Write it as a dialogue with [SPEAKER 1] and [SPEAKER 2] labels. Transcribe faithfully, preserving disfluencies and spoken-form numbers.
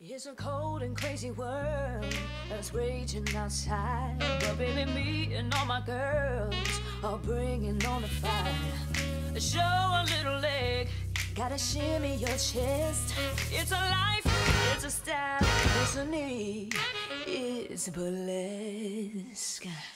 [SPEAKER 1] It's a cold and crazy world that's raging outside, but baby, me and all my girls are bringing on the fire. Show a little leg, gotta shimmy your chest. It's a life, it's a style, it's a need, it's burlesque.